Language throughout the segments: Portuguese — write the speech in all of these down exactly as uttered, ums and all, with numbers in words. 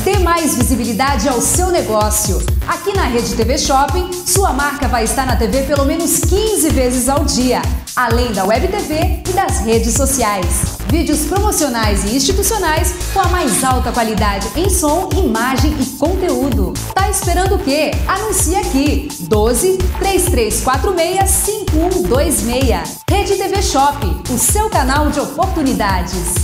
dê mais visibilidade ao seu negócio. Aqui na Rede T V Shopping, sua marca vai estar na T V pelo menos quinze vezes ao dia, além da Web T V e das redes sociais. Vídeos promocionais e institucionais com a mais alta qualidade em som, imagem e conteúdo. Tá esperando o quê? Anuncie aqui, doze, três três quatro seis, cinco um dois seis. Rede T V Shopping, o seu canal de oportunidades.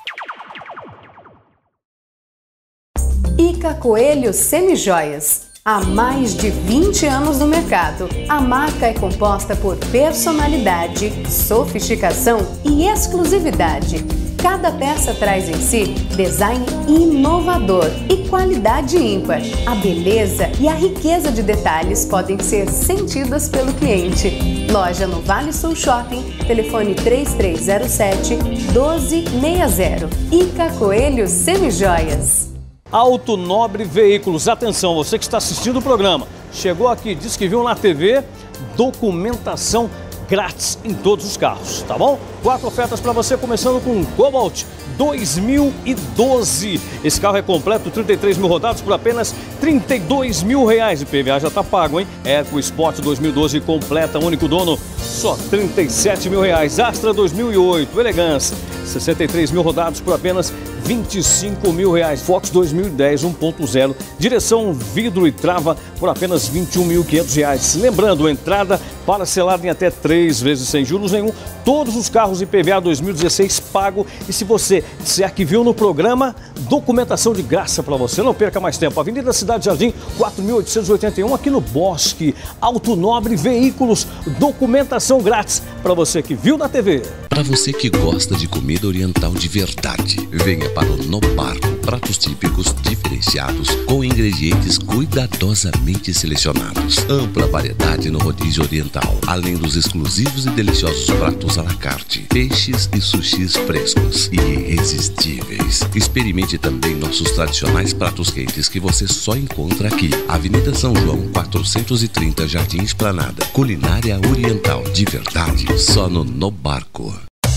Ica Coelho Semijoias. Há mais de vinte anos no mercado, a marca é composta por personalidade, sofisticação e exclusividade. Cada peça traz em si design inovador e qualidade ímpar. A beleza e a riqueza de detalhes podem ser sentidas pelo cliente. Loja no Vale Sul Shopping, telefone três três zero sete, um dois seis zero. Ica Coelho Semijoias. Auto Nobre Veículos, atenção, você que está assistindo o programa, chegou aqui, disse que viu na T V, documentação grátis em todos os carros, tá bom? Quatro ofertas para você, começando com o Cobalt dois mil e doze. Esse carro é completo, trinta e três mil rodados por apenas trinta e dois mil reais. I P V A já tá pago, hein? Eco Sport dois mil e doze completa, único dono, só trinta e sete mil reais. Astra dois mil e oito, Elegance, sessenta e três mil rodados por apenas vinte e cinco mil reais. Fox dois mil e dez um ponto zero, direção, vidro e trava por apenas vinte e um mil e quinhentos reais. Lembrando, entrada parcelada em até três vezes sem juros nenhum. Todos os carros I P V A dois mil e dezesseis pago. E se você disser que viu no programa, documentação de graça para você. Não perca mais tempo. Avenida Cidade Jardim, quatro mil oitocentos e oitenta e um, aqui no Bosque. Auto Nobre Veículos, documentação grátis para você que viu na T V. Para você que gosta de comida oriental de verdade, venha para o No Barco. Pratos típicos diferenciados com ingredientes cuidadosamente selecionados. Ampla variedade no rodízio oriental, além dos exclusivos e deliciosos pratos à la carte, peixes e sushis frescos e irresistíveis. Experimente também nossos tradicionais pratos quentes que você só encontra aqui. Avenida São João, quatrocentos e trinta, Jardim Esplanada. Culinária oriental de verdade, só no No Barco.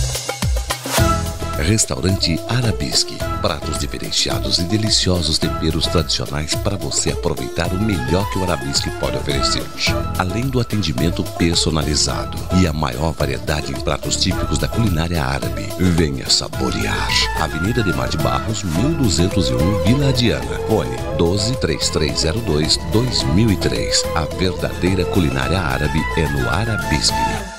Restaurante Arabisque. Pratos diferenciados e deliciosos temperos tradicionais para você aproveitar o melhor que o Arabisque pode oferecer. Além do atendimento personalizado e a maior variedade em pratos típicos da culinária árabe. Venha saborear. Avenida Demar de Barros, mil duzentos e um, Vila Diana. Fone doze, três três zero dois, dois mil e três. A verdadeira culinária árabe é no Arabisque.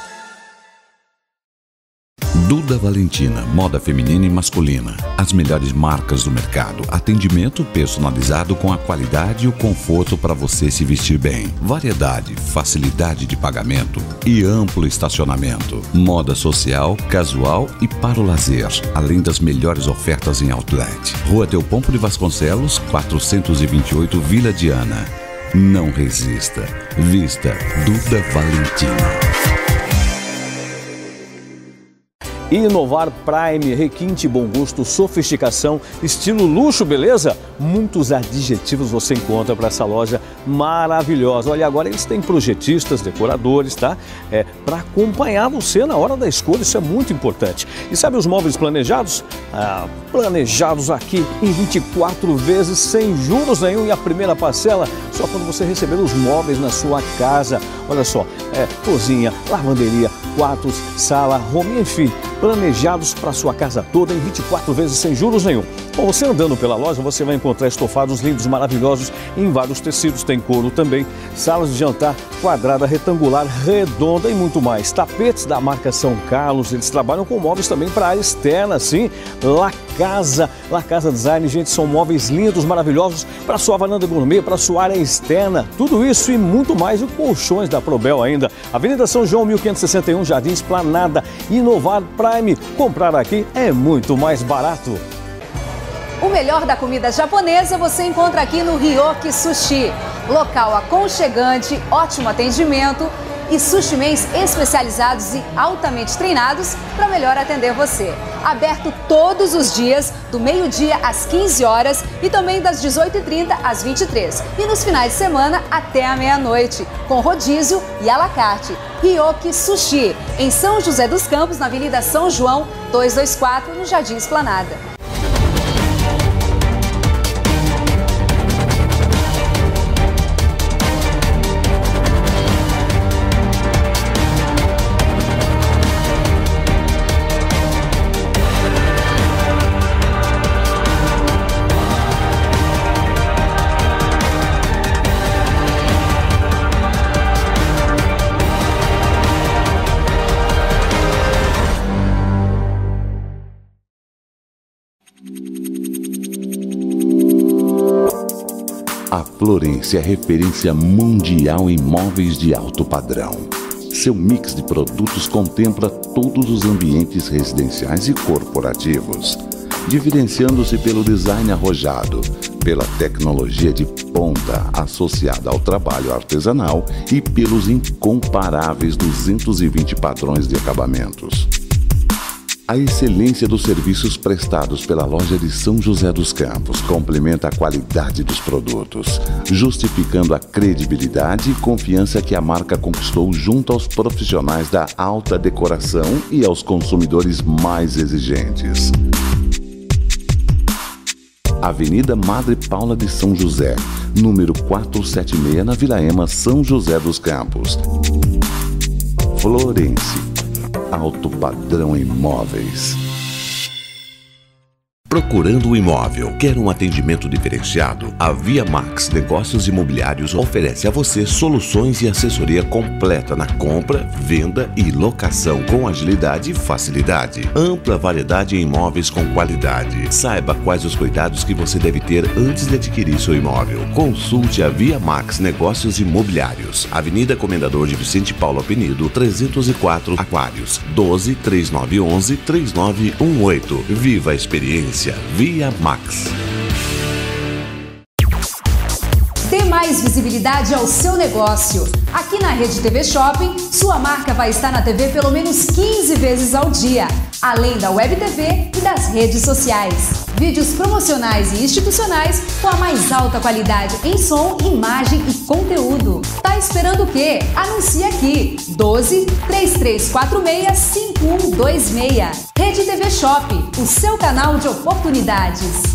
Duda Valentina, moda feminina e masculina. As melhores marcas do mercado. Atendimento personalizado com a qualidade e o conforto para você se vestir bem. Variedade, facilidade de pagamento e amplo estacionamento. Moda social, casual e para o lazer. Além das melhores ofertas em outlet. Rua Teopompo de Vasconcelos, quatrocentos e vinte e oito, Vila Diana. Não resista. Vista Duda Valentina. Inovar Prime, requinte, bom gosto, sofisticação, estilo luxo, beleza? Muitos adjetivos você encontra para essa loja maravilhosa. Olha, agora eles têm projetistas, decoradores, tá? É, para acompanhar você na hora da escolha, isso é muito importante. E sabe os móveis planejados? Ah, planejados aqui em vinte e quatro vezes sem juros nenhum e a primeira parcela só quando você receber os móveis na sua casa. Olha só, é, cozinha, lavanderia, quartos, sala, home, enfim, planejados para sua casa toda em vinte e quatro vezes sem juros nenhum. Bom, você andando pela loja, você vai encontrar estofados lindos, maravilhosos, em vários tecidos, tem couro também, salas de jantar quadrada, retangular, redonda e muito mais. Tapetes da marca São Carlos, eles trabalham com móveis também para área externa, sim. La Casa, La Casa Design, gente, são móveis lindos, maravilhosos para sua varanda gourmet, para sua área externa, tudo isso e muito mais, e colchões da Probel ainda. Avenida São João, mil quinhentos e sessenta e um, Jardim Esplanada. Inovar Prime, comprar aqui é muito mais barato. O melhor da comida japonesa você encontra aqui no Ryoki Sushi. Local aconchegante, ótimo atendimento e sushimens especializados e altamente treinados para melhor atender você. Aberto todos os dias, do meio-dia às quinze horas e também das dezoito e trinta às vinte e três. E nos finais de semana até a meia-noite, com rodízio e à la carte. Ryoki Sushi, em São José dos Campos, na Avenida São João, duzentos e vinte e quatro, no Jardim Esplanada. A Florence é referência mundial em móveis de alto padrão. Seu mix de produtos contempla todos os ambientes residenciais e corporativos, diferenciando-se pelo design arrojado, pela tecnologia de ponta associada ao trabalho artesanal e pelos incomparáveis duzentos e vinte padrões de acabamentos. A excelência dos serviços prestados pela loja de São José dos Campos complementa a qualidade dos produtos, justificando a credibilidade e confiança que a marca conquistou junto aos profissionais da alta decoração e aos consumidores mais exigentes. Avenida Madre Paula de São José, número quatrocentos e setenta e seis, na Vila Ema, São José dos Campos. Florence. Alto padrão em móveis. Procurando um imóvel? Quer um atendimento diferenciado? A Via Max Negócios Imobiliários oferece a você soluções e assessoria completa na compra, venda e locação com agilidade e facilidade. Ampla variedade em imóveis com qualidade. Saiba quais os cuidados que você deve ter antes de adquirir seu imóvel. Consulte a Via Max Negócios Imobiliários. Avenida Comendador de Vicente Paulo Apenido, trezentos e quatro, Aquários. doze, trinta e nove onze, trinta e nove dezoito. Viva a experiência. Via Max. Dê mais visibilidade ao seu negócio. Aqui na Rede T V Shopping, sua marca vai estar na T V pelo menos quinze vezes ao dia, além da Web T V e das redes sociais. Vídeos promocionais e institucionais com a mais alta qualidade em som, imagem e conteúdo. Tá esperando o quê? Anuncie aqui. doze, três três quatro seis, cinco um dois seis. Rede T V Shopping, o seu canal de oportunidades.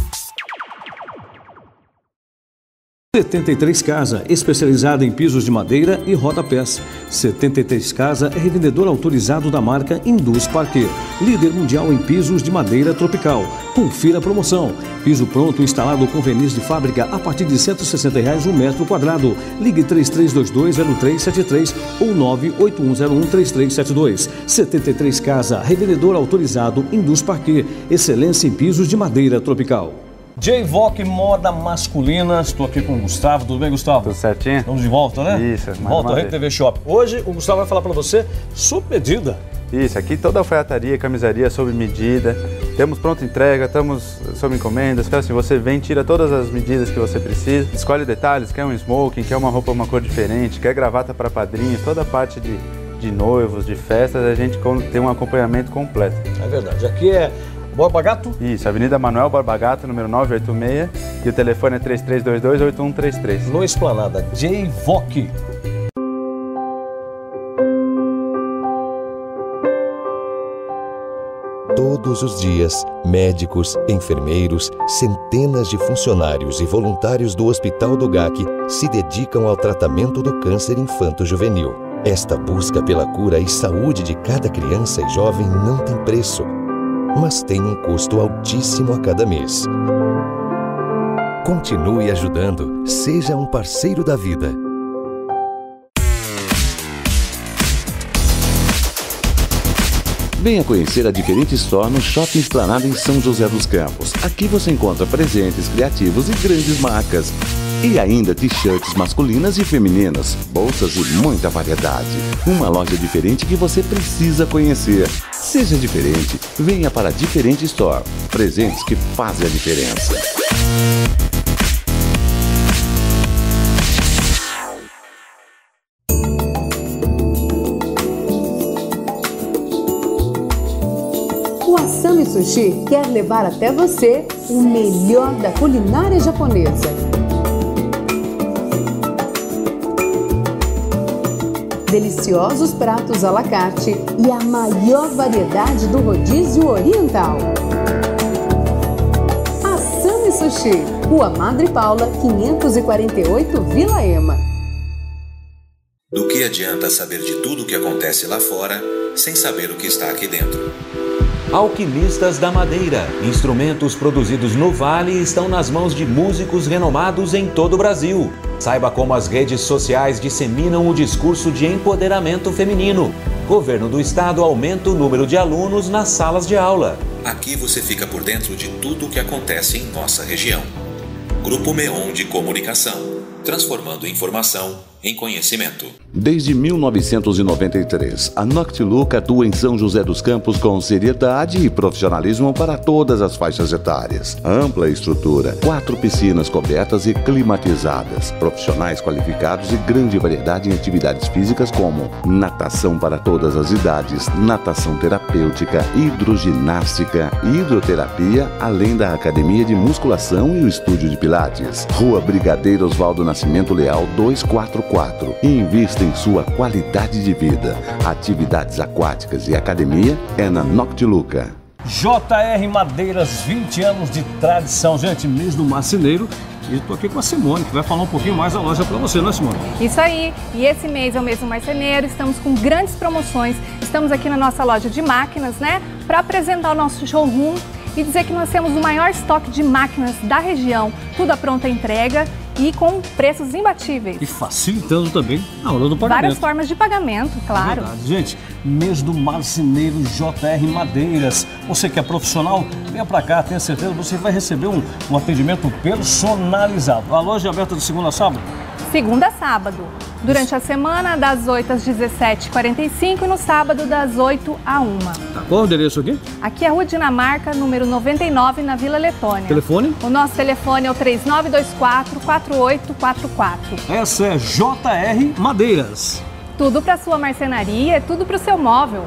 setenta e três Casa, especializada em pisos de madeira e rodapés. setenta e três Casa é revendedor autorizado da marca Indus Parquet, líder mundial em pisos de madeira tropical. Confira a promoção. Piso pronto instalado com verniz de fábrica a partir de cento e sessenta reais um metro quadrado. Ligue três três dois dois zero três sete três ou nove oito um zero um três três sete dois. setenta e três Casa, revendedor autorizado Indus Parquet, excelência em pisos de madeira tropical. J-Voc Moda Masculina, estou aqui com o Gustavo. Tudo bem, Gustavo? Tudo certinho? Estamos de volta, né? Isso. Volta à Rede T V Shop. Hoje o Gustavo vai falar para você sob medida. Isso, aqui toda a alfaiataria, camisaria sob medida. Temos pronta entrega, estamos sob encomendas. Então, assim, você vem, tira todas as medidas que você precisa, escolhe detalhes, quer um smoking, quer uma roupa, uma cor diferente, quer gravata para padrinhos, toda a parte de, de noivos, de festas, a gente tem um acompanhamento completo. É verdade. Aqui é Borba Gato? Isso, Avenida Manuel Borba Gato, número novecentos e oitenta e seis, e o telefone é três três dois dois oito um três três. No Esplanada, J-Voc. Todos os dias, médicos, enfermeiros, centenas de funcionários e voluntários do Hospital do G A C se dedicam ao tratamento do câncer infanto-juvenil. Esta busca pela cura e saúde de cada criança e jovem não tem preço, mas tem um custo altíssimo a cada mês. Continue ajudando, seja um parceiro da vida. Venha conhecer a Diferente Store no Shopping Esplanada em São José dos Campos. Aqui você encontra presentes criativos e grandes marcas. E ainda t-shirts masculinas e femininas, bolsas e muita variedade. Uma loja diferente que você precisa conhecer. Seja diferente, venha para a Diferente Store. Presentes que fazem a diferença. O Asami Sushi quer levar até você o melhor da culinária japonesa. Deliciosos pratos à la carte e a maior variedade do rodízio oriental. Asami Sushi, Rua Madre Paula, quinhentos e quarenta e oito, Vila Ema. Do que adianta saber de tudo o que acontece lá fora, sem saber o que está aqui dentro? Alquimistas da Madeira. Instrumentos produzidos no Vale estão nas mãos de músicos renomados em todo o Brasil. Saiba como as redes sociais disseminam o discurso de empoderamento feminino. Governo do Estado aumenta o número de alunos nas salas de aula. Aqui você fica por dentro de tudo o que acontece em nossa região. Grupo Meon de Comunicação, transformando informação em conhecimento. Desde mil novecentos e noventa e três, a Noctiluca atua em São José dos Campos com seriedade e profissionalismo para todas as faixas etárias. Ampla estrutura, quatro piscinas cobertas e climatizadas, profissionais qualificados e grande variedade em atividades físicas como natação para todas as idades, natação terapêutica, hidroginástica, hidroterapia, além da academia de musculação e o estúdio de pilates. Rua Brigadeiro Oswaldo Nascimento Leal duzentos e quarenta e quatro. Invista em sua qualidade de vida. Atividades aquáticas e academia é na Noctiluca. J R Madeiras, vinte anos de tradição. Gente, mês do marceneiro. E estou aqui com a Simone, que vai falar um pouquinho mais da loja para você, não é, Simone? Isso aí. E esse mês é o mês do marceneiro. Estamos com grandes promoções. Estamos aqui na nossa loja de máquinas, né? Para apresentar o nosso showroom e dizer que nós temos o maior estoque de máquinas da região. Tudo à pronta entrega e com preços imbatíveis. E facilitando também na hora do pagamento. Várias formas de pagamento, claro. É verdade. Gente, mês do marceneiro J R Madeiras. Você que é profissional, venha pra cá, tenha certeza, você vai receber um, um atendimento personalizado. A loja é aberta de segunda a sábado? Segunda a sábado. Durante a semana, das oito às dezessete e quarenta e cinco e no sábado, das oito à uma. Tá, qual é o endereço aqui? Aqui é a Rua Dinamarca, número noventa e nove, na Vila Letônia. Telefone? O nosso telefone é o três nove dois quatro, quatro oito quatro quatro. Essa é J R Madeiras. Tudo para sua marcenaria, tudo para o seu móvel.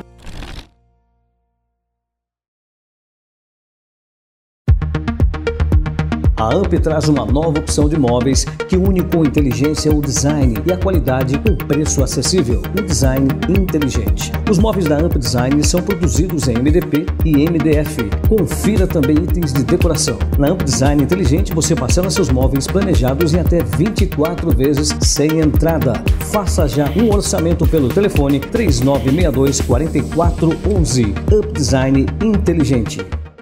A A M P traz uma nova opção de móveis que une com inteligência o design e a qualidade com preço acessível. O design inteligente. Os móveis da A M P Design são produzidos em M D P e M D F. Confira também itens de decoração. Na A M P Design Inteligente você parcela seus móveis planejados em até vinte e quatro vezes sem entrada. Faça já um orçamento pelo telefone três nove seis dois, quatro quatro um um. A M P Design Inteligente.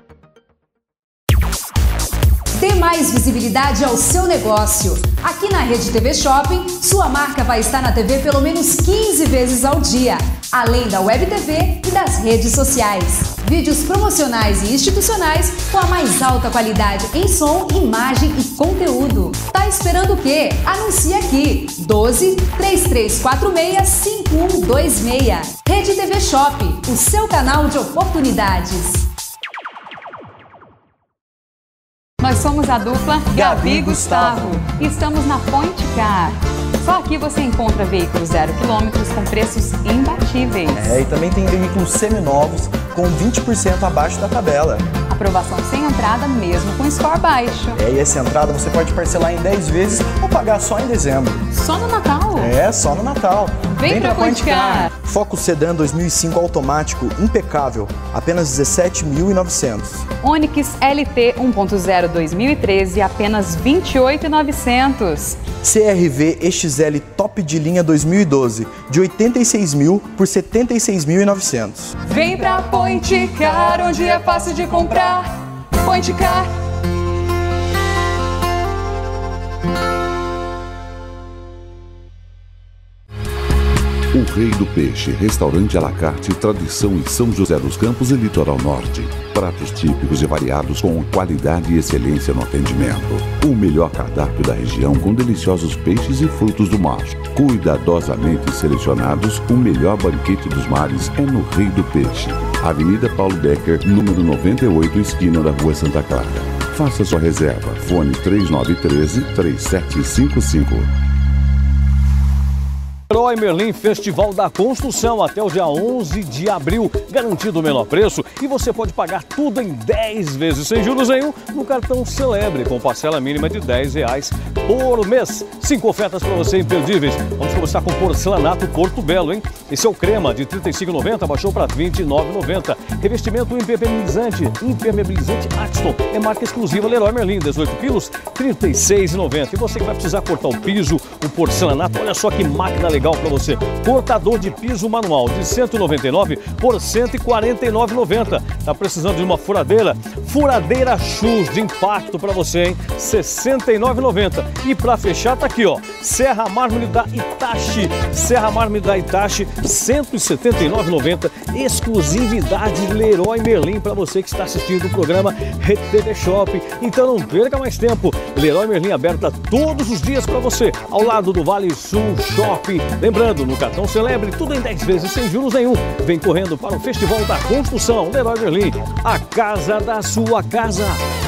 Dê mais visibilidade ao seu negócio. Aqui na Rede T V Shopping, sua marca vai estar na T V pelo menos quinze vezes ao dia, além da Web T V e das redes sociais. Vídeos promocionais e institucionais com a mais alta qualidade em som, imagem e conteúdo. Tá esperando o quê? Anuncie aqui. doze, três três quatro seis, cinco um dois seis. Rede T V Shopping, o seu canal de oportunidades. Nós somos a dupla Gabi e Gustavo e estamos na Point Car. Só aqui você encontra veículos zero quilômetros com preços imbatíveis. É, e também tem veículos seminovos com vinte por cento abaixo da tabela. Aprovação sem entrada mesmo com score baixo. É, e essa entrada você pode parcelar em dez vezes ou pagar só em dezembro. Só no Natal? É, só no Natal. Vem, Vem pra, pra Point Car. Focus Sedan dois mil e cinco automático impecável, apenas dezessete mil e novecentos. Onix L T um ponto zero dois mil e treze, apenas vinte e oito mil e novecentos. C R V E X L top de linha dois mil e doze, de oitenta e seis mil por setenta e seis mil e novecentos. Vem pra Point Car, onde é fácil de comprar. Point Car. O Rei do Peixe, restaurante à la carte, tradição em São José dos Campos e Litoral Norte. Pratos típicos e variados com qualidade e excelência no atendimento. O melhor cardápio da região com deliciosos peixes e frutos do mar. Cuidadosamente selecionados, o melhor banquete dos mares é no Rei do Peixe. Avenida Paulo Becker, número noventa e oito, esquina da Rua Santa Clara. Faça sua reserva. Fone três nove um três, três sete cinco cinco. Leroy Merlin Festival da Construção até o dia onze de abril, garantido o menor preço e você pode pagar tudo em dez vezes sem juros nenhum no cartão Celebre, com parcela mínima de dez reais por mês. Cinco ofertas para você imperdíveis. Vamos começar com porcelanato Porto Belo, hein? Esse é o crema de trinta e cinco reais e noventa centavos, baixou para vinte e nove reais e noventa centavos. Revestimento impermeabilizante, impermeabilizante Axton, é marca exclusiva Leroy Merlin, dezoito quilos, trinta e seis reais e noventa centavos. E você que vai precisar cortar o piso, o porcelanato, olha só que máquina legal, para você. Cortador de piso manual de cento e noventa e nove por cento e quarenta e nove reais e noventa centavos. Tá precisando de uma furadeira? Furadeira Shoes de impacto para você, hein? sessenta e nove reais e noventa centavos. E para fechar tá aqui, ó, Serra Mármore da Itachi. Serra Mármore da Itachi, cento e setenta e nove reais e noventa centavos. Exclusividade Leroy Merlin para você que está assistindo o programa Rede T V Shopping. Então não perca mais tempo. Leroy Merlin aberta todos os dias para você, ao lado do Vale Sul Shopping. Lembrando, no cartão Celebre, tudo em dez vezes sem juros nenhum. Vem correndo para o Festival da Construção. Leroy Merlin, a casa da sua casa.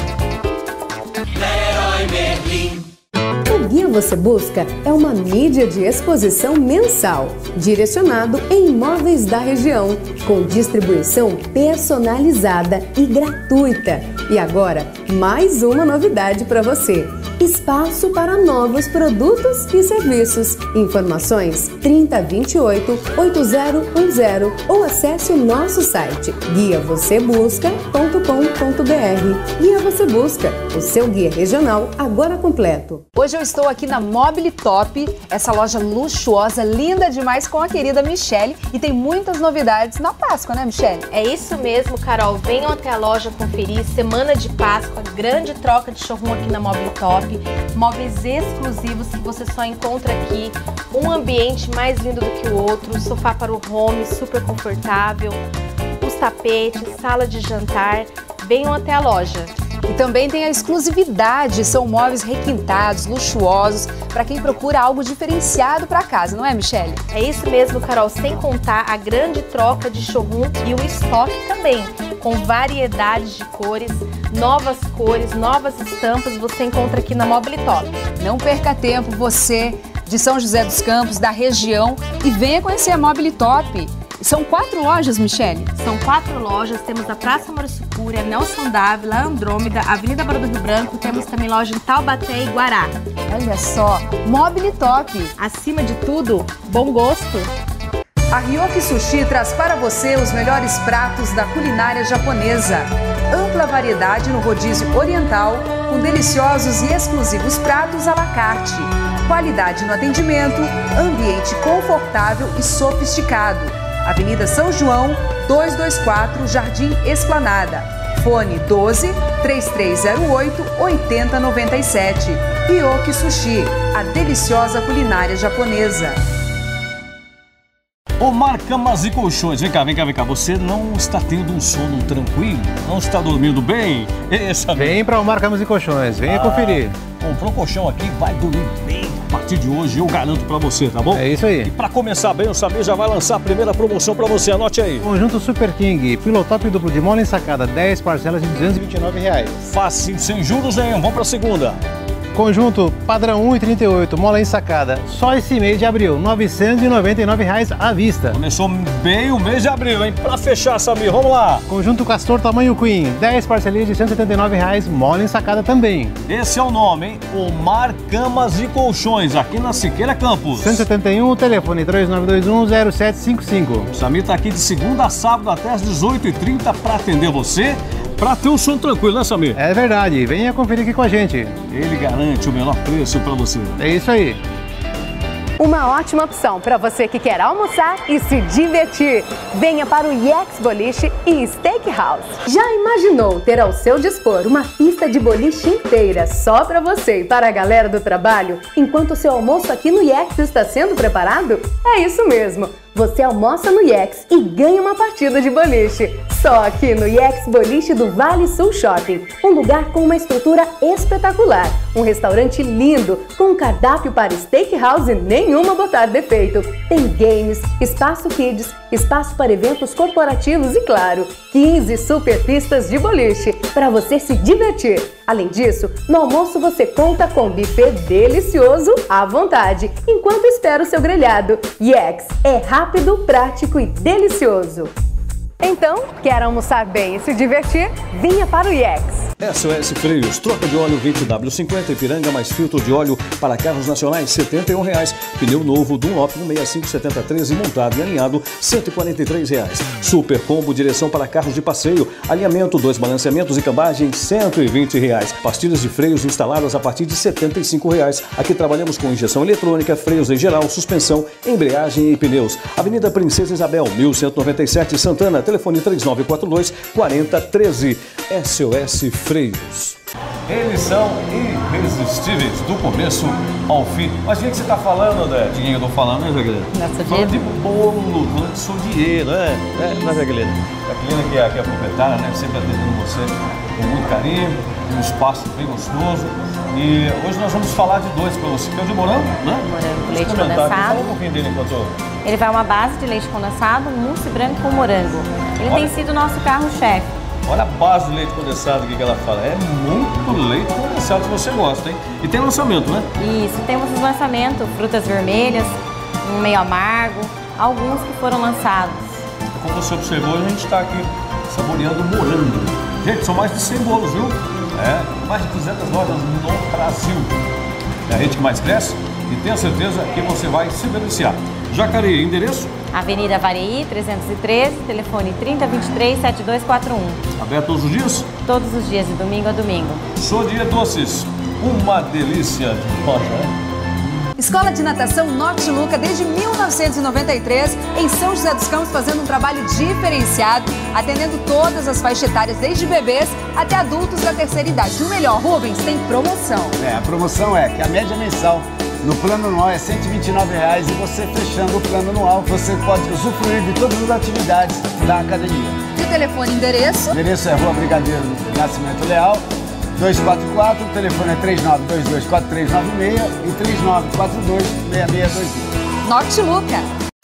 Leroy Merlin. O Guia Você Busca é uma mídia de exposição mensal, direcionado em imóveis da região, com distribuição personalizada e gratuita. E agora, mais uma novidade para você. Espaço para novos produtos e serviços. Informações trinta vinte e oito, oitenta dez ou acesse o nosso site guia você busca ponto com ponto br. Guia Você Busca, o seu guia regional agora completo. Hoje eu estou aqui na Mobile Top, essa loja luxuosa, linda demais, com a querida Michele, e tem muitas novidades na Páscoa, né, Michele? É isso mesmo, Carol. Venham até a loja conferir. Semana de Páscoa, grande troca de showroom aqui na Mobile Top. Móveis exclusivos que você só encontra aqui. Um ambiente mais lindo do que o outro. Sofá para o home, super confortável. Os tapetes, sala de jantar. Venham até a loja. E também tem a exclusividade, são móveis requintados, luxuosos, para quem procura algo diferenciado para casa, não é, Michele? É isso mesmo, Carol, sem contar a grande troca de showroom e o estoque também, com variedades de cores, novas cores, novas estampas, você encontra aqui na Mobile Top. Não perca tempo, você de São José dos Campos, da região, e venha conhecer a Mobile Top. São quatro lojas, Michele? São quatro lojas, temos a Praça Moricicúria, Nelson Dávila, Andrômeda, Avenida Barão do Rio Branco, temos também loja em Taubaté e Guará. Olha só, Mobile Top. Acima de tudo, bom gosto. A Ryoki Sushi traz para você os melhores pratos da culinária japonesa. Ampla variedade no rodízio oriental, com deliciosos e exclusivos pratos à la carte. Qualidade no atendimento, ambiente confortável e sofisticado. Avenida São João, duzentos e vinte e quatro, Jardim Esplanada. Fone doze, três três zero oito, oito zero nove sete. Ryoki Sushi, a deliciosa culinária japonesa. Omar Camas e Colchões, vem cá, vem cá, vem cá. Você não está tendo um sono tranquilo? Não está dormindo bem? Essa... Vem para Omar Camas e Colchões, venha ah, conferir. Comprou colchão aqui, vai dormir bem. A partir de hoje eu garanto para você, tá bom? É isso aí. E para começar bem, o Samir já vai lançar a primeira promoção para você, anote aí. Conjunto Super King, Pilotop duplo de mola ensacada, dez parcelas de duzentos e vinte e nove reais. Fácil, sem juros nenhum, vamos para a segunda. Conjunto padrão um e trinta e oito, mola ensacada, só esse mês de abril, novecentos e noventa e nove reais à vista. Começou bem o mês de abril, hein? Pra fechar, Samir, vamos lá. Conjunto Castor tamanho Queen, dez parcelinhas de cento e setenta e nove reais, mola ensacada também. Esse é o nome, hein? Omar Camas e Colchões, aqui na Siqueira Campos. cento e setenta e um, telefone três nove dois um, zero sete cinco cinco. O Samir tá aqui de segunda a sábado até às dezoito e trinta para atender você. Pra ter um sono tranquilo, né, Samir? É verdade, venha conferir aqui com a gente. Ele garante o menor preço pra você. É isso aí. Uma ótima opção para você que quer almoçar e se divertir. Venha para o Yex Boliche e Steakhouse. Já imaginou ter ao seu dispor uma pista de boliche inteira só para você e para a galera do trabalho, enquanto o seu almoço aqui no Yex está sendo preparado? É isso mesmo. Você almoça no Yex e ganha uma partida de boliche. Só aqui no Yex Boliche do Vale Sul Shopping. Um lugar com uma estrutura espetacular. Um restaurante lindo, com um cardápio para steakhouse e nenhuma botar defeito. Tem games, espaço kids, espaço para eventos corporativos e, claro, quinze super pistas de boliche para você se divertir. Além disso, no almoço você conta com buffet delicioso à vontade, enquanto espera o seu grelhado. Yex é rápido, prático e delicioso. Então, quer almoçar bem e se divertir? Vinha para o I E X. S O S Freios, troca de óleo vinte W cinquenta Ipiranga mais filtro de óleo para carros nacionais, setenta e um reais. Pneu novo Dunlop um sessenta e cinco setenta treze montado e alinhado, cento e quarenta e três reais. Super Combo direção para carros de passeio, alinhamento, dois balanceamentos e cambagem, cento e vinte reais. Pastilhas de freios instaladas a partir de setenta e cinco reais. Aqui trabalhamos com injeção eletrônica, freios em geral, suspensão, embreagem e pneus. Avenida Princesa Isabel, mil cento e noventa e sete, Santana, telefone três nove quatro dois, quatro zero um três. S O S Freios. Eles são irresistíveis do começo ao fim. Mas o que você está falando, André? De quem eu estou falando, né, Jaqueline? Nossa, falando de bolo, falando de sodier, não é? É, não é, Jaqueline? Jaqueline, que é, que é a proprietária, né? Sempre atendendo você com muito carinho, um espaço bem gostoso. E hoje nós vamos falar de dois para você, que é o de morango, né? Morango, leite condensado. Fala um pouquinho dele enquanto... Ele vai uma base de leite condensado, mousse branco com morango. Ele Olha. tem sido o nosso carro-chefe. Olha a base do leite condensado que ela fala. É muito leite condensado se você gosta, hein? E tem lançamento, né? Isso, temos os lançamentos, frutas vermelhas, um meio amargo, alguns que foram lançados. Como você observou, a gente está aqui saboreando morango. Gente, são mais de cem bolos, viu? É, mais de duzentas lojas no Brasil. É a rede que mais cresce e tenha certeza que você vai se beneficiar. Jacareí, endereço? Avenida Vareí, trezentos e treze, telefone trinta, vinte e três, setenta e dois quarenta e um. Aberto todos os dias? Todos os dias, de domingo a domingo. Sodier Doces, uma delícia de loja, né? Escola de Natação Norte Luca desde mil novecentos e noventa e três, em São José dos Campos, fazendo um trabalho diferenciado, atendendo todas as faixas etárias, desde bebês até adultos da terceira idade. E o melhor, Rubens, tem promoção. É, a promoção é que a média mensal no plano anual é cento e vinte e nove reais e você fechando o plano anual, você pode usufruir de todas as atividades da academia. E o telefone e endereço? O endereço é Rua Brigadeiro Nascimento Leal, duzentos e quarenta e quatro, o telefone é três nove dois dois, quatro três nove seis e três nove quatro dois, seis seis dois um. Norte Luca.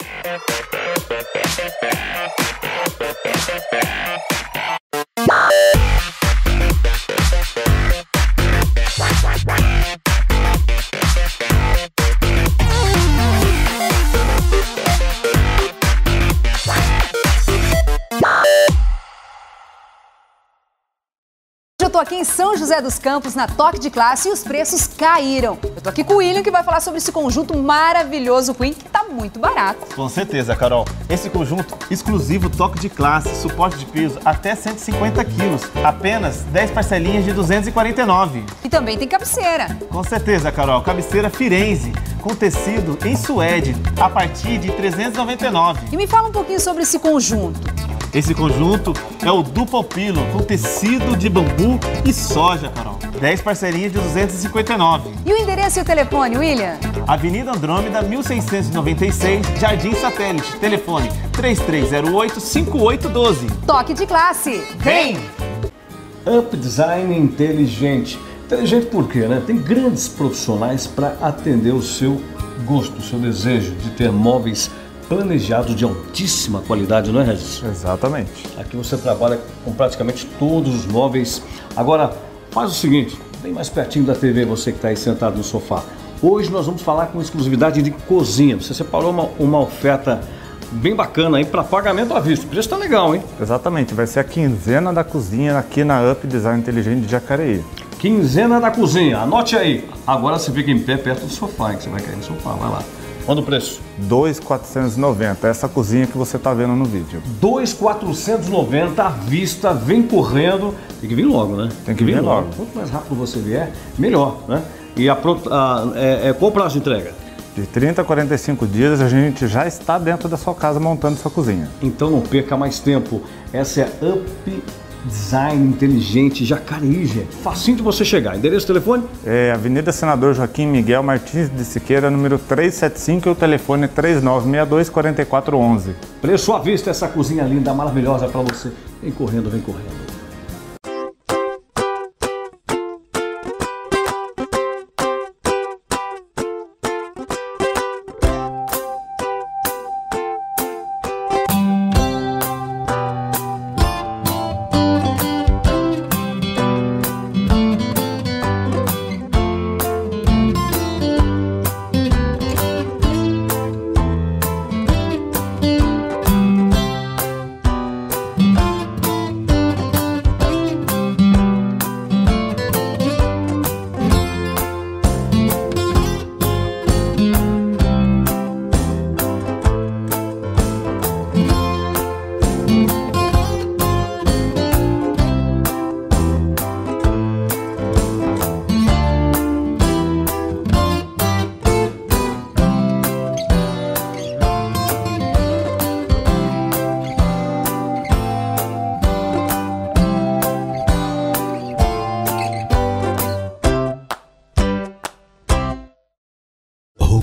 Eu tô aqui em São José dos Campos, na Toque de Classe, e os preços caíram. Eu tô aqui com o William, que vai falar sobre esse conjunto maravilhoso Queen, que tá muito barato. Com certeza, Carol. Esse conjunto exclusivo Toque de Classe, suporte de peso até cento e cinquenta quilos, apenas dez parcelinhas de duzentos e quarenta e nove. E também tem cabeceira. Com certeza, Carol. Cabeceira Firenze, com tecido em suede, a partir de trezentos e noventa e nove. E me fala um pouquinho sobre esse conjunto. Esse conjunto é o Duplo Pilo, com tecido de bambu e soja, Carol. dez parcelinhas de duzentos e cinquenta e nove. E o endereço e o telefone, William? Avenida Andrômeda, mil seiscentos e noventa e seis, Jardim Satélite. Telefone três três zero oito, cinco oito um dois. Toque de Classe. Vem! Up Design Inteligente. Inteligente por quê, né? Tem grandes profissionais para atender o seu gosto, o seu desejo de ter móveis planejados de altíssima qualidade, não é, Regis? Exatamente. Aqui você trabalha com praticamente todos os móveis. Agora, faz o seguinte, bem mais pertinho da T V, você que está aí sentado no sofá. Hoje nós vamos falar com exclusividade de cozinha. Você separou uma, uma oferta bem bacana aí para pagamento à vista. O preço tá legal, hein? Exatamente, vai ser a quinzena da cozinha aqui na Up Design Inteligente de Jacareí. Quinzena da cozinha, anote aí. Agora você fica em pé perto do sofá, hein, que você vai cair no sofá, vai lá. Quanto o preço? dois mil quatrocentos e noventa, essa cozinha que você está vendo no vídeo. dois mil quatrocentos e noventa à vista, vem correndo. Tem que vir logo, né? Tem que vir logo. Quanto mais rápido você vier, melhor, né? E a, a, é, é, qual o prazo de entrega? De trinta a quarenta e cinco dias a gente já está dentro da sua casa montando sua cozinha. Então não perca mais tempo. Essa é a Up Design Inteligente Jacareí, gente. Facinho de você chegar. Endereço e telefone? É Avenida Senador Joaquim Miguel Martins de Siqueira, número trezentos e setenta e cinco, e o telefone é três nove seis dois, quatro quatro um um. Preço à vista, essa cozinha linda, maravilhosa para você. Vem correndo, vem correndo.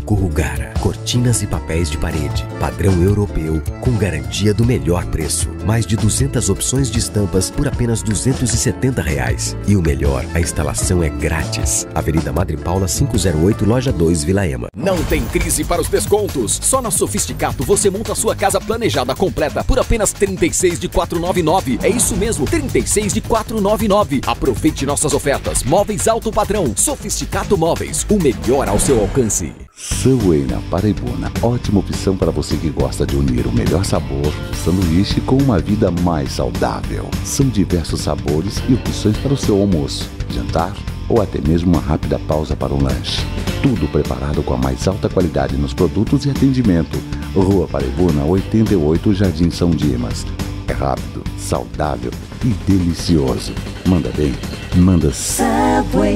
Corrugara, cortinas e papéis de parede, padrão europeu, com garantia do melhor preço. Mais de duzentas opções de estampas por apenas duzentos e setenta reais. E o melhor, a instalação é grátis. Avenida Madre Paula quinhentos e oito, Loja dois, Vila Ema. Não tem crise para os descontos. Só na Sofisticato você monta sua casa planejada completa por apenas trinta e seis de quatrocentos e noventa e nove. É isso mesmo, trinta e seis de quatrocentos e noventa e nove. Aproveite nossas ofertas. Móveis alto padrão. Sofisticato Móveis, o melhor ao seu alcance. Subway na Paraibuna, ótima opção para você que gosta de unir o melhor sabor do sanduíche com uma vida mais saudável. São diversos sabores e opções para o seu almoço, jantar ou até mesmo uma rápida pausa para um lanche. Tudo preparado com a mais alta qualidade nos produtos e atendimento. Rua Paraibuna oitenta e oito, Jardim São Dimas. É rápido, saudável e delicioso. Manda bem, manda Subway.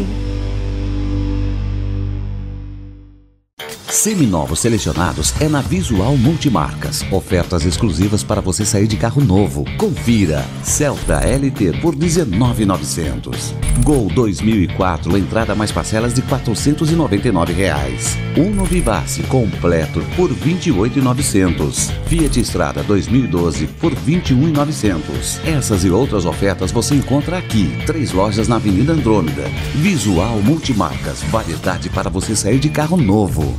Seminovos selecionados é na Visual Multimarcas. Ofertas exclusivas para você sair de carro novo. Confira. Celta L T por dezenove mil e novecentos. Gol dois mil e quatro, entrada mais parcelas de quatrocentos e noventa e nove reais. Uno Vivace completo por vinte e oito mil e novecentos. Fiat Strada dois mil e doze por vinte e um mil e novecentos. Essas e outras ofertas você encontra aqui. Três lojas na Avenida Andrômeda. Visual Multimarcas. Variedade para você sair de carro novo.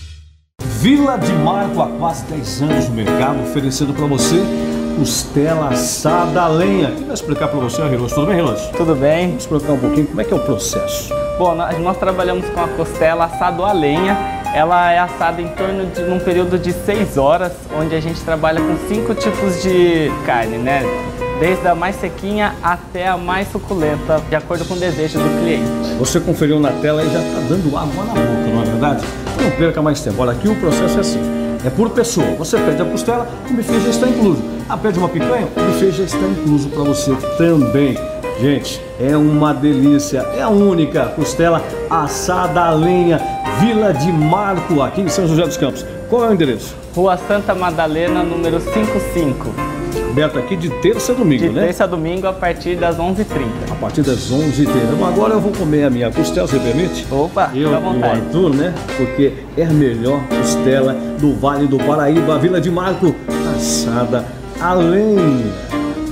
Vila de Marco, há quase dez anos no mercado, oferecendo para você costela assada a lenha. Quem vai explicar para você, Rilos? Tudo bem, Rilos? Tudo bem. Vamos explicar um pouquinho como é que é o processo. Bom, nós, nós trabalhamos com a costela assada a lenha. Ela é assada em torno de um período de seis horas, onde a gente trabalha com cinco tipos de carne, né? Desde a mais sequinha até a mais suculenta, de acordo com o desejo do cliente. Você conferiu na tela e já está dando água na boca, não é verdade? Não perca mais tempo. Olha, aqui o processo é assim. É por pessoa. Você pede a costela, o buffet já está incluso. Ah, pede uma picanha, o buffet já está incluso para você também. Gente, é uma delícia. É a única costela assada a lenha, Vila de Marco, aqui em São José dos Campos. Qual é o endereço? Rua Santa Madalena, número cinquenta e cinco. Aberto aqui de terça a domingo, de né? De terça a domingo a partir das onze e trinta. A partir das onze e trinta. Agora eu vou comer a minha costela, você permite? Opa, eu fica à vontade. O Arthur, né? Porque é a melhor costela do Vale do Paraíba, Vila de Marco, assada a lenha.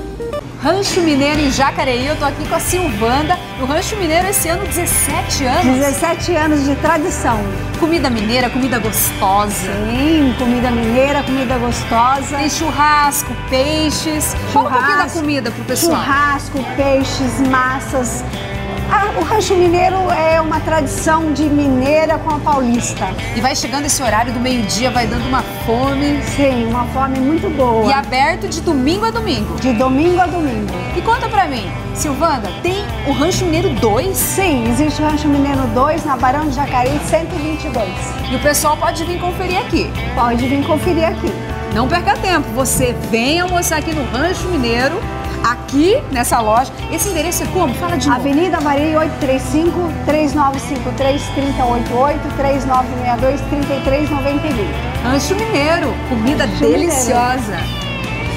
Rancho Mineiro em Jacareí, eu tô aqui com a Silvanda. O Rancho Mineiro esse ano, dezessete anos. dezessete anos de tradição. Comida mineira, comida gostosa. Sim, comida mineira, comida gostosa. Tem churrasco, peixes. Churrasco, Fala um pouquinho da comida pro pessoal. Churrasco, peixes, massas. Ah, o Rancho Mineiro é uma tradição de mineira com a paulista. E vai chegando esse horário do meio-dia, vai dando uma fome. Sim, uma fome muito boa. E aberto de domingo a domingo. De domingo a domingo. E conta pra mim, Silvanda, tem o Rancho Mineiro dois? Sim, existe o Rancho Mineiro dois na Barão de Jacareí cento e vinte e dois. E o pessoal pode vir conferir aqui? Pode vir conferir aqui. Não perca tempo, você vem almoçar aqui no Rancho Mineiro, aqui nessa loja. Esse endereço é como? Fala de novo. Avenida Avarí oitocentos e trinta e cinco, três nove cinco três, três zero oito oito, três nove seis dois, três três nove um. Rancho Mineiro, comida Rancho deliciosa. Mineiro.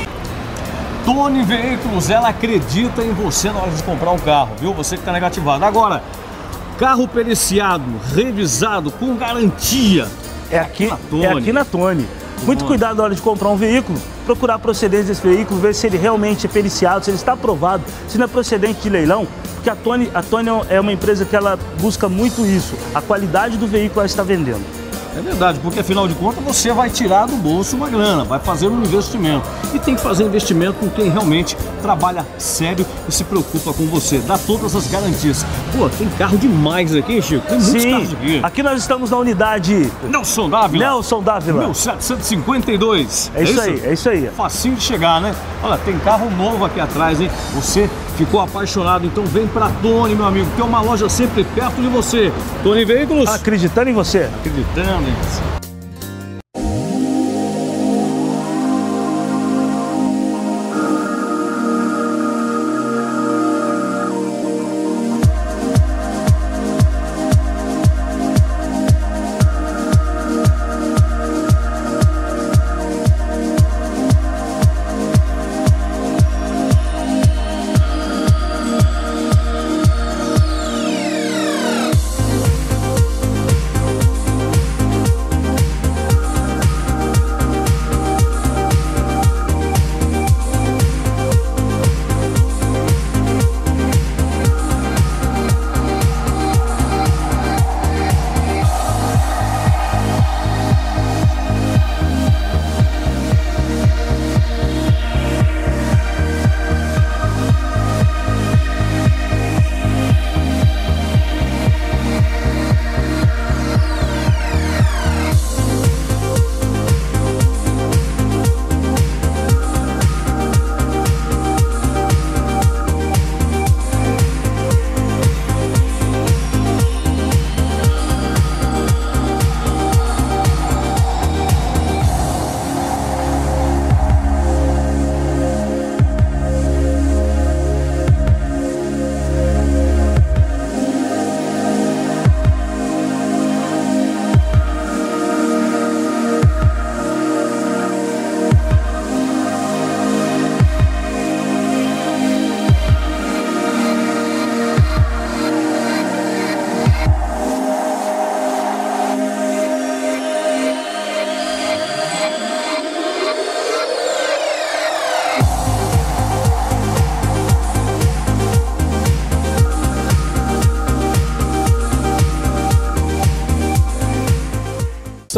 Tony Veículos, ela acredita em você na hora de comprar um carro, viu? Você que está negativado. Agora, carro periciado, revisado, com garantia. É aqui, é aqui na Tony. Muito cuidado na hora de comprar um veículo, procurar a procedência desse veículo, ver se ele realmente é periciado, se ele está aprovado, se não é procedente de leilão, porque a Tony, a Tony é uma empresa que ela busca muito isso, a qualidade do veículo que ela está vendendo. É verdade, porque afinal de contas você vai tirar do bolso uma grana, vai fazer um investimento. E tem que fazer investimento com quem realmente trabalha sério e se preocupa com você, dá todas as garantias. Pô, tem carro demais aqui, hein, Chico? Tem muitos Sim, carros aqui. Aqui nós estamos na unidade Nelson Dávila. Nelson Dávila. mil setecentos e cinquenta e dois. É, é isso, isso aí, é isso aí. Facinho de chegar, né? Olha, tem carro novo aqui atrás, hein? Você ficou apaixonado, então vem pra Tony, meu amigo, que é uma loja sempre perto de você. Tony Veículos. Acreditando em você. Acreditando em você.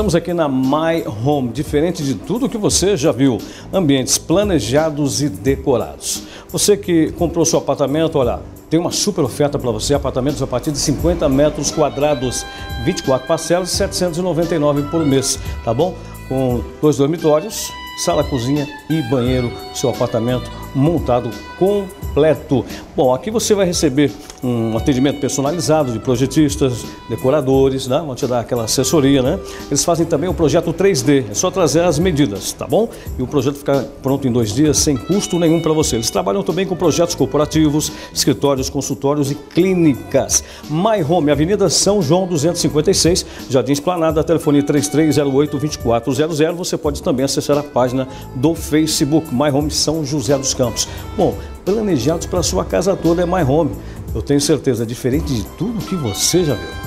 Estamos aqui na My Home, diferente de tudo que você já viu. Ambientes planejados e decorados. Você que comprou seu apartamento, olha, tem uma super oferta para você, apartamentos a partir de cinquenta metros quadrados, vinte e quatro parcelas, setecentos e noventa e nove reais por mês, tá bom? Com dois dormitórios, sala, cozinha e banheiro, seu apartamento montado completo. Bom, aqui você vai receber um atendimento personalizado de projetistas, decoradores, né? Vão te dar aquela assessoria, né? Eles fazem também o projeto três D, é só trazer as medidas, tá bom? E o projeto fica pronto em dois dias, sem custo nenhum para você. Eles trabalham também com projetos corporativos, escritórios, consultórios e clínicas. My Home, Avenida São João duzentos e cinquenta e seis, Jardim Esplanada, telefone três três zero oito, dois quatro zero zero. Você pode também acessar a página do Facebook, My Home São José dos Campos. Bom, planejados para sua casa toda é My Home. Eu tenho certeza, diferente de tudo que você já viu.